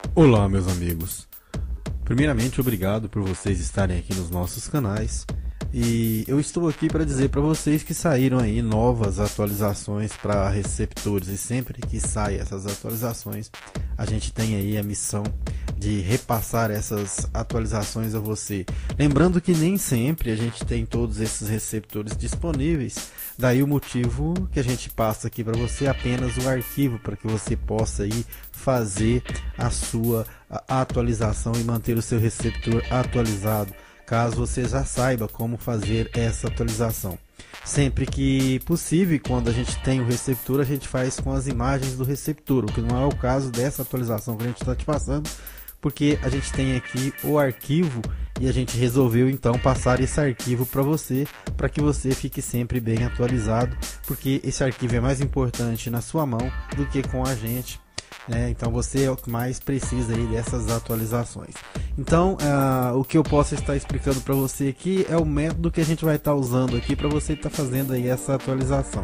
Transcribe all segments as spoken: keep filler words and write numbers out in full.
Olá, meus amigos. Primeiramente, obrigado por vocês estarem aqui nos nossos canais. E eu estou aqui para dizer para vocês que saíram aí novas atualizações para receptores. E sempre que saem essas atualizações, a gente tem aí a missão de repassar essas atualizações a você. Lembrando que nem sempre a gente tem todos esses receptores disponíveis. Daí o motivo que a gente passa aqui para você apenas o arquivo para que você possa aí fazer a sua atualização e manter o seu receptor atualizado, caso você já saiba como fazer essa atualização. Sempre que possível, quando a gente tem o receptor, a gente faz com as imagens do receptor, o que não é o caso dessa atualização que a gente está te passando, porque a gente tem aqui o arquivo e a gente resolveu então passar esse arquivo para você, para que você fique sempre bem atualizado, porque esse arquivo é mais importante na sua mão do que com a gente. É, então você é o que mais precisa aí dessas atualizações. Então uh, o que eu posso estar explicando para você aqui é o método que a gente vai estar usando aqui para você estar fazendo aí essa atualização.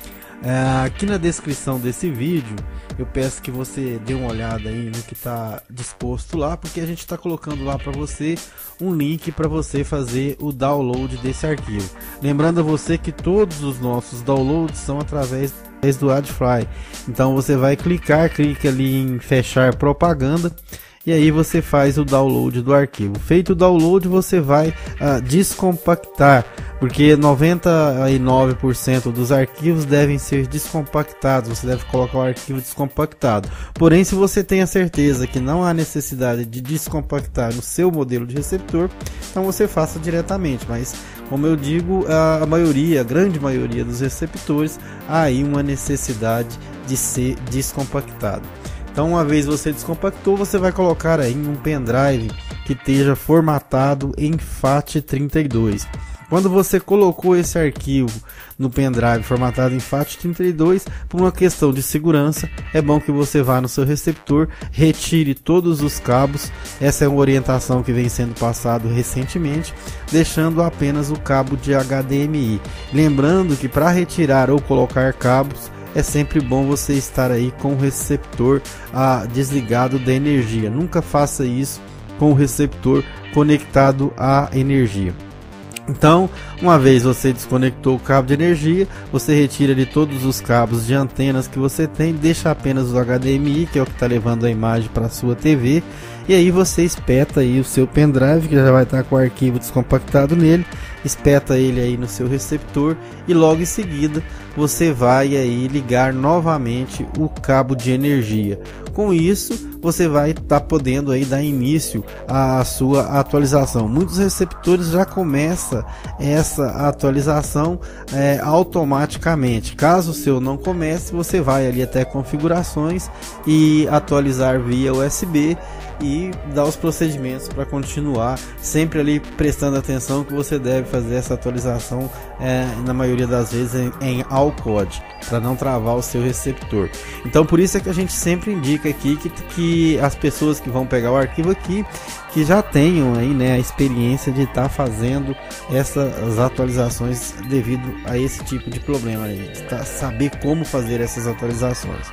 Uh, aqui na descrição desse vídeo eu peço que você dê uma olhada aí no que está disposto lá, porque a gente está colocando lá para você um link para você fazer o download desse arquivo. Lembrando a você que todos os nossos downloads são através do AdFly. Então você vai clicar, clica ali em fechar propaganda e aí você faz o download do arquivo. Feito o download, você vai uh, descompactar, porque noventa e nove por cento dos arquivos devem ser descompactados. Você deve colocar o arquivo descompactado. Porém, se você tem a certeza que não há necessidade de descompactar no seu modelo de receptor, então você faça diretamente. Mas como eu digo, a maioria, a grande maioria dos receptores, há aí uma necessidade de ser descompactado. Então, uma vez você descompactou, você vai colocar aí um pendrive que esteja formatado em FAT trinta e dois. Quando você colocou esse arquivo no pendrive formatado em FAT trinta e dois, por uma questão de segurança, é bom que você vá no seu receptor, retire todos os cabos. Essa é uma orientação que vem sendo passado recentemente, deixando apenas o cabo de H D M I. Lembrando que para retirar ou colocar cabos, é sempre bom você estar aí com o receptor ah, desligado da energia. Nunca faça isso com o receptor conectado à energia. Então, uma vez você desconectou o cabo de energia, você retira de todos os cabos de antenas que você tem, deixa apenas o H D M I, que é o que está levando a imagem para a sua T V, e aí você espeta aí o seu pendrive, que já vai estar com o arquivo descompactado nele, espeta ele aí no seu receptor e logo em seguida você vai aí ligar novamente o cabo de energia. Com isso, você vai estar podendo aí dar início à sua atualização. Muitos receptores já começam essa atualização é, automaticamente. Caso o seu não comece, você vai ali até configurações e atualizar via U S B e dar os procedimentos para continuar, sempre ali prestando atenção que você deve fazer essa atualização é, na maioria das vezes em, em A U C O D, para não travar o seu receptor. Então por isso é que a gente sempre indica aqui que, que as pessoas que vão pegar o arquivo aqui, que já tenham aí, né, a experiência de estar tá fazendo essas atualizações devido a esse tipo de problema, né, gente? Tá, saber como fazer essas atualizações.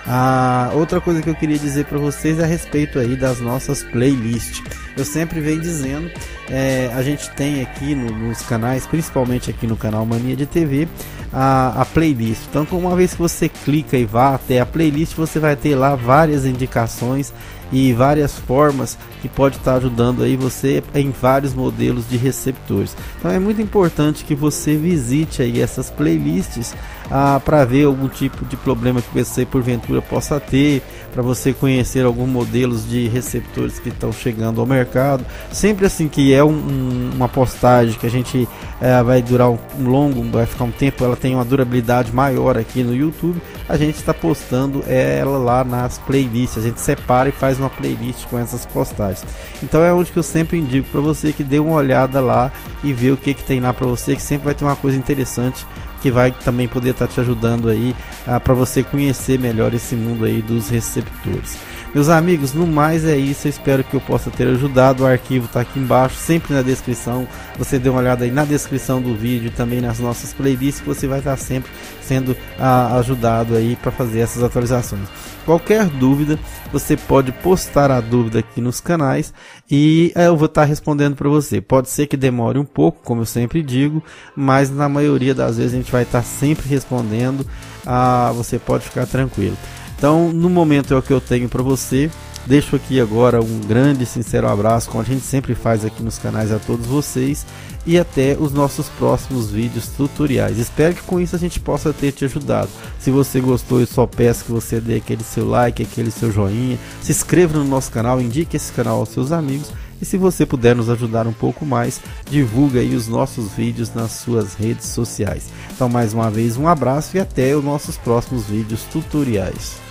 A outra coisa que eu queria dizer para vocês é a respeito aí das nossas playlists. Eu sempre venho dizendo, é, a gente tem aqui no, nos canais, principalmente aqui no canal Mania de T V, a, a playlist. Então, uma vez que você clica e vá até a playlist, você vai ter lá várias indicações e várias formas que pode estar ajudando aí você em vários modelos de receptores. Então é muito importante que você visite aí essas playlists ah, para ver algum tipo de problema que você porventura possa ter, para você conhecer alguns modelos de receptores que estão chegando ao mercado. Sempre assim que é um, um, uma postagem que a gente é, vai durar um, um longo, vai ficar um tempo, ela tem uma durabilidade maior aqui no YouTube, a gente está postando ela lá nas playlists, a gente separa e faz uma playlist com essas postagens. Então é onde que eu sempre indico para você que dê uma olhada lá e ver o que que tem lá para você, que sempre vai ter uma coisa interessante que vai também poder estar te ajudando aí ah, para você conhecer melhor esse mundo aí dos receptores. Meus amigos, no mais é isso, eu espero que eu possa ter ajudado. O arquivo está aqui embaixo, sempre na descrição. Você dê uma olhada aí na descrição do vídeo e também nas nossas playlists, que você vai estar sempre sendo ah, ajudado aí para fazer essas atualizações. Qualquer dúvida, você pode postar a dúvida aqui nos canais e eu vou estar respondendo para você. Pode ser que demore um pouco, como eu sempre digo, mas na maioria das vezes a gente vai estar sempre respondendo. Ah, você pode ficar tranquilo. Então, no momento é o que eu tenho para você. Deixo aqui agora um grande e sincero abraço, como a gente sempre faz aqui nos canais, a todos vocês. E até os nossos próximos vídeos tutoriais. Espero que com isso a gente possa ter te ajudado. Se você gostou, eu só peço que você dê aquele seu like, aquele seu joinha. Se inscreva no nosso canal, indique esse canal aos seus amigos. E se você puder nos ajudar um pouco mais, divulga aí os nossos vídeos nas suas redes sociais. Então, mais uma vez, um abraço e até os nossos próximos vídeos tutoriais.